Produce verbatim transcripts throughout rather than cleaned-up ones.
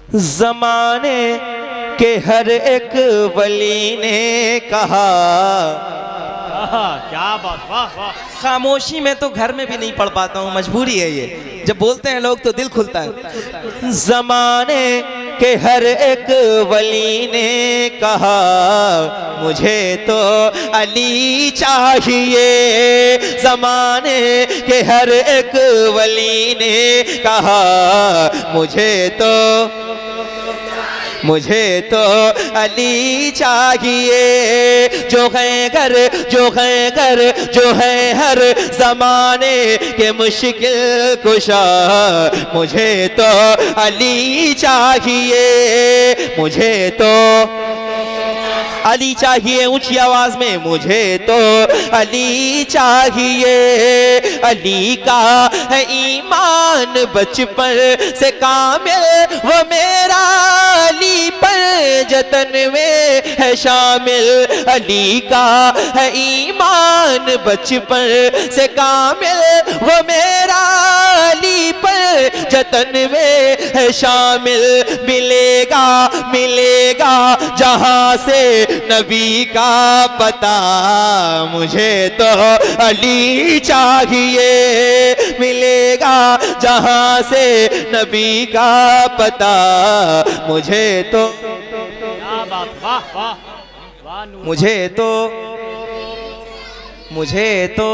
ज़माने के हर एक वली ने कहा। क्या बात, वाह वाह। खामोशी में तो घर में भी नहीं पढ़ पाता हूँ, मजबूरी है ये, जब बोलते हैं लोग तो दिल खुलता है। ज़माने के हर एक वली ने कहा मुझे तो अली चाहिए। ज़माने के हर एक वली ने कहा मुझे तो मुझे तो अली चाहिए। जो है घर जो है घर जो है हर ज़माने के मुश्किल कुशा, मुझे तो अली चाहिए। मुझे तो अली चाहिए, ऊंची आवाज में मुझे तो अली चाहिए। अली का है ईमान बचपन से कामिल, वो मेरा अली पर जतन में है शामिल। अली का है ईमान बचपन से कामिल, वो मेरा अली पर जतन में है शामिल। मिलेगा मिलेगा जहां से नबी का पता, मुझे तो अली चाहिए। मिलेगा जहां से नबी का पता, मुझे तो मुझे तो मुझे तो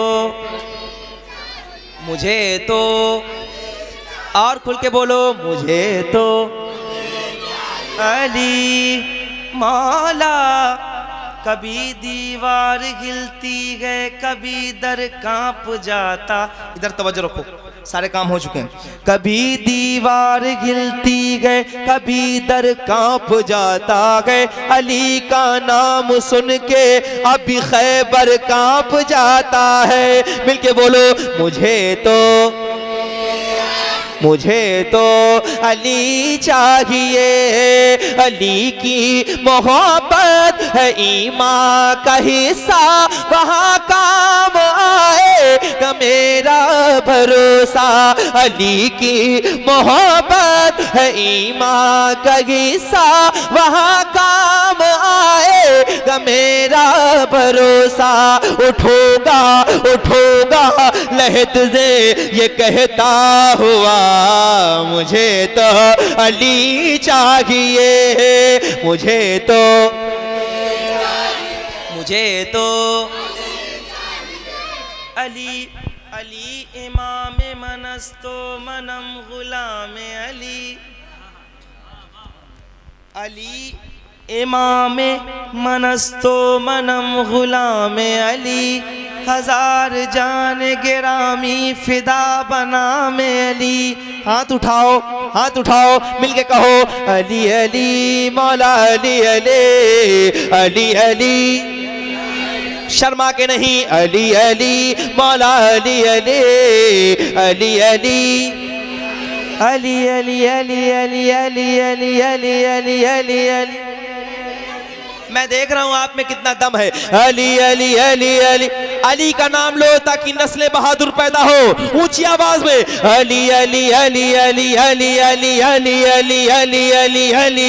मुझे तो और खुल के बोलो, मुझे तो अली मौला। कभी दीवार हिलती है, कभी दर कांप जाता। इधर तवज्जो रखो, सारे काम हो चुके हैं। कभी दीवार हिलती है, कभी दर कांप जाता है। अली का नाम सुन के अभी खैबर कांप जाता है। मिलके बोलो, मुझे तो मुझे तो अली चाहिए। अली की मोहब्बत है ईमान का हिस्सा, वहाँ काम आएगा मेरा भरोसा। अली की मोहब्बत है ईमान का हिस्सा, वहाँ काम आएगा मेरा भरोसा। उठोगा उठोगा लहद से ये कहता हुआ, मुझे तो अली चाहिए। मुझे तो मुझे तो अली अली इमाम मनस्तो मनम गुलाम अली। अली इमाम मनस्तो मनम गुलाम अली। हजार जान गिरामी फिदा बना में अली। हाथ उठाओ हाथ उठाओ मिलके कहो, अली अली मौला अली अली अली अली। शर्मा के नहीं, अली अली मौला अली अली अली अली अली अली अली अली अली अली अली अली अली अली। मैं देख रहा हूं आप में कितना दम है। अली अली अली अली अली का नाम लो ताकि नस्लें बहादुर पैदा हो। ऊंची आवाज में अली अली अली अली अली अली अली अली अली अली अली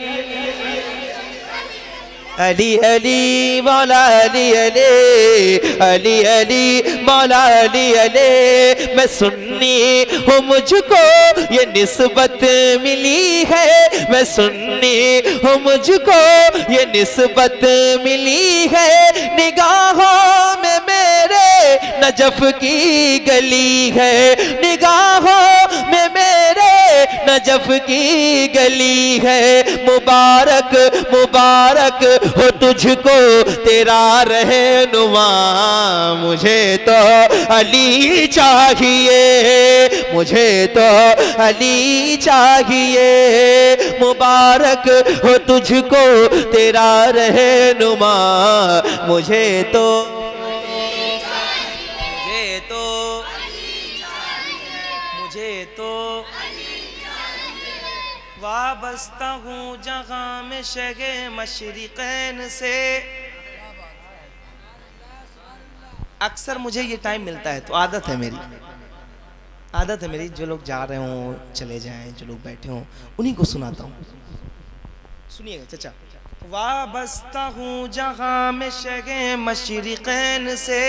अली अली मौला अली अली अली अली मौला अली अली। मैं सुन्नी हूँ मुझको ये निस्बत मिली है, मैं सुन्नी हूँ मुझको ये निस्बत मिली है। निगाहों में मेरे नजफ की गली है, निगाहों में मेरे नजफ की गली है। मुबारक मुबारक हो तुझको तेरा रहनुमा, मुझे तो अली चाहिए। मुझे तो अली चाहिए। मुबारक हो तुझको तेरा रहनुमा, मुझे तो मुझे तो मुझे तो वाबस्ता हूँ जहाँ में शगे मशरिक़ैन से। अक्सर मुझे ये टाइम मिलता है तो आदत है मेरी, आदत है मेरी, जो लोग जा रहे हों चले जाएं, जो लोग बैठे हों उन्हीं को सुनाता हूँ। सुनिएगा चाचा। वाबस्ता हूँ जहाँ में शगे मशरिक़ैन से,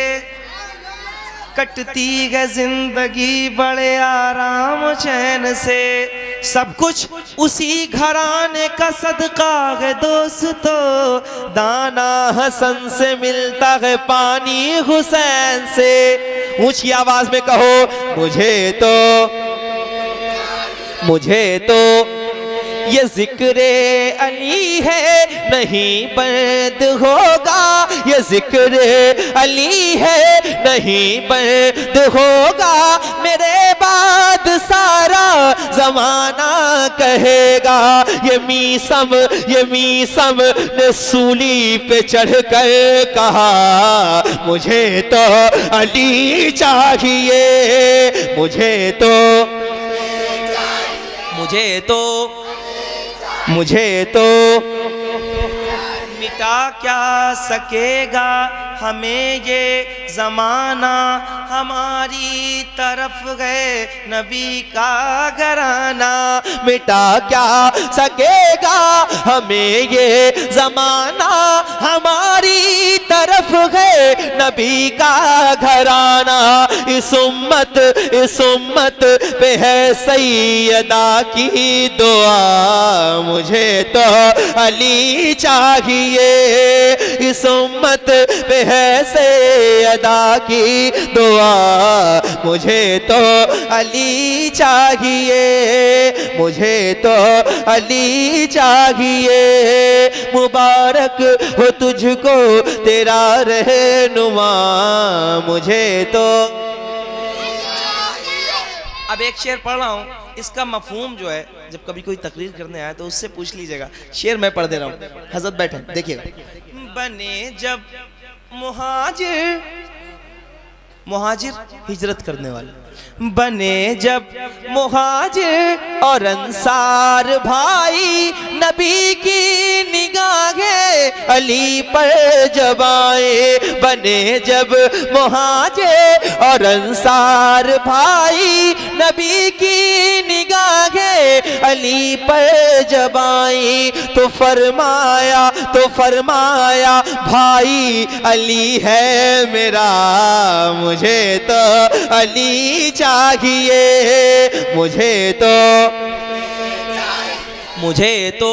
कटती है जिंदगी बड़े आराम चैन से, सब कुछ उसी घराने का सदका है दोस्तों, दाना हसन से मिलता है पानी हुसैन से। ऊंची आवाज में कहो, मुझे तो मुझे तो ये जिक्रे अली है नहीं बर्द होगा, ये जिक्रे अली है नहीं बर्द होगा, मेरे बाद सारा जमाना कहेगा, ये मीसम ये मीसम ने सूली पे चढ़ कर कहा, मुझे तो अली चाहिए, मुझे तो मुझे तो मुझे तो मिटा क्या सकेगा हमें ये ज़माना, हमारी तरफ गए नबी का घराना, मिटा क्या सकेगा हमें ये ज़माना, हमारी तरफ गए नबी का घराना। इस उम्मत इस उम्मत पे है सैयदा की दुआ, मुझे तो अली चाहिए, इस उम्मत पे है सैयदा की दुआ, मुझे तो अली चाहिए, मुझे तो अली चाहिए, मुबारक हो तुझको तेरा रहनुमा, मुझे तो। अब एक शेर पढ़ रहा हूँ, इसका मफहूम जो है जब कभी कोई तकरीर करने आए तो उससे पूछ लीजिएगा। शेर मैं पढ़ दे रहा हूँ, हजरत बैठे देखिएगा। बने जब मुहाजिर, मुहाजिर हिजरत करने वाले, बने जब मुहाजिर और अंसार भाई, नबी की निगाहें अली पर जब आए, बने जब मुहाजिर और अंसार भाई, नबी की निगाहें अली पर जब आई, तो फरमाया तो फरमाया भाई अली है मेरा, मुझे तो अली चाहिए, मुझे तो मुझे तो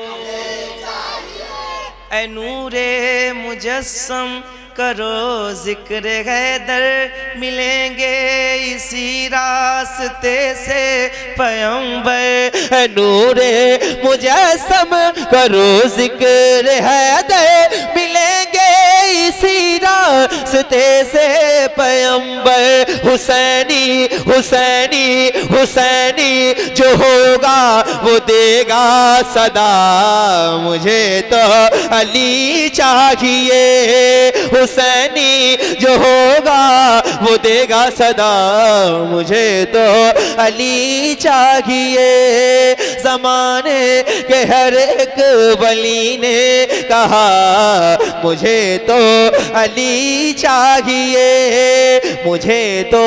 ऐ नूरे मुजस्सम करो जिक्र हैदर, मिलेंगे इसी रास्ते से पैगंबर। नूरे मुजस्सम करो जिक्र हैदर, मिलेंगे इसी रास्ते से पैगंबर। हुसैनी हुसैनी हुसैनी जो होगा वो देगा सदा, मुझे तो अली चाहिए, हुसैनी जो होगा वो देगा सदा, मुझे तो अली चाहिए। ज़माने के हर एक वली ने कहा मुझे तो अली चाहिए, मुझे तो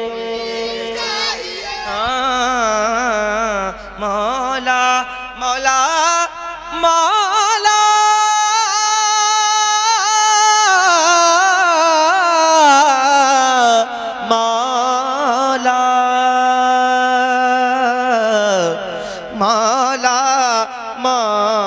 मौला मौला मौला मौला